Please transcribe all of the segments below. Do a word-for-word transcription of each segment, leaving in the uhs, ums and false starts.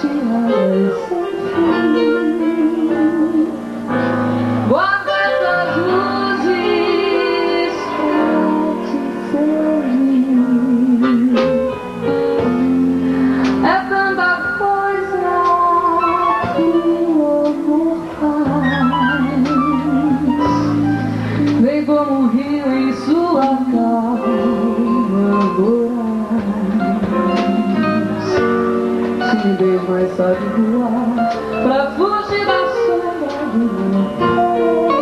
prateadas sem fim. Guardo essas luzes pra te servir. É tanta coisa que o amor faz. Vem como um rio em sua calma voraz. Se vez mais sabe voar pra fugir da sombra do meu pé.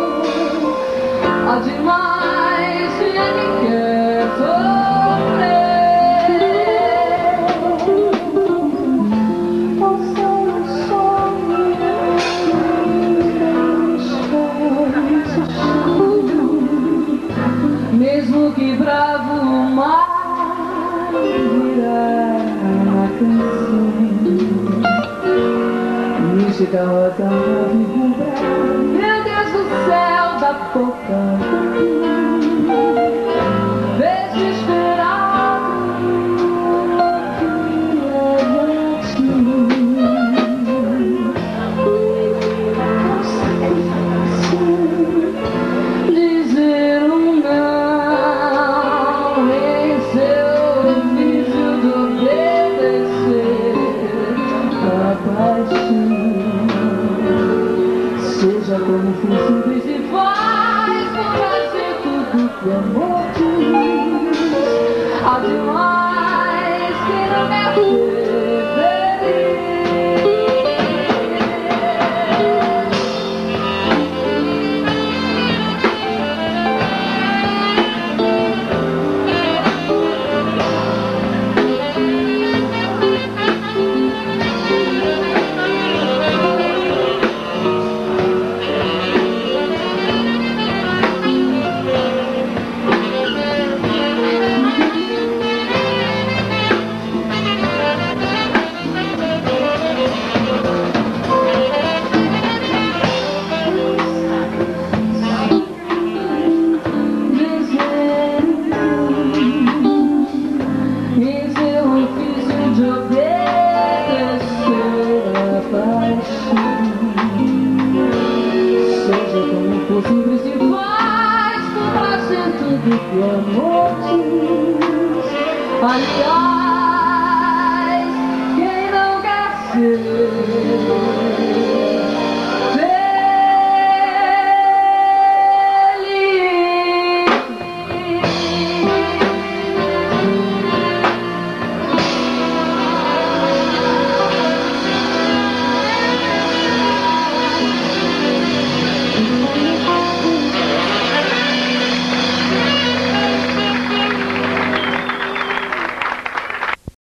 Há demais que é quem quer sofrer. Ou são os sonhos que mesmo que bravo o mar virá na canção. Mística rosa pra vislumbrar, meu Deus do céu da boca. Desesperado que leva a ti. Não sei fácil dizer um não em seu ofício de obedecer a paixão. Seja como for, simples e faz por fazer tudo que amor diz. Há demais que não quer ser.